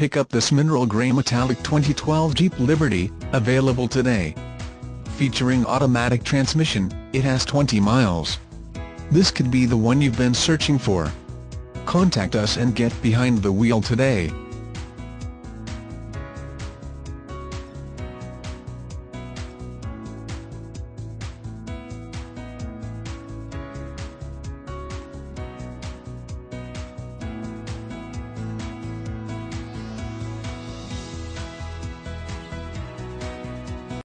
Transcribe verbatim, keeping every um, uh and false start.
pick up this mineral grey metallic twenty twelve Jeep Liberty, available today. Featuring automatic transmission, it has twenty miles. This could be the one you've been searching for. Contact us and get behind the wheel today.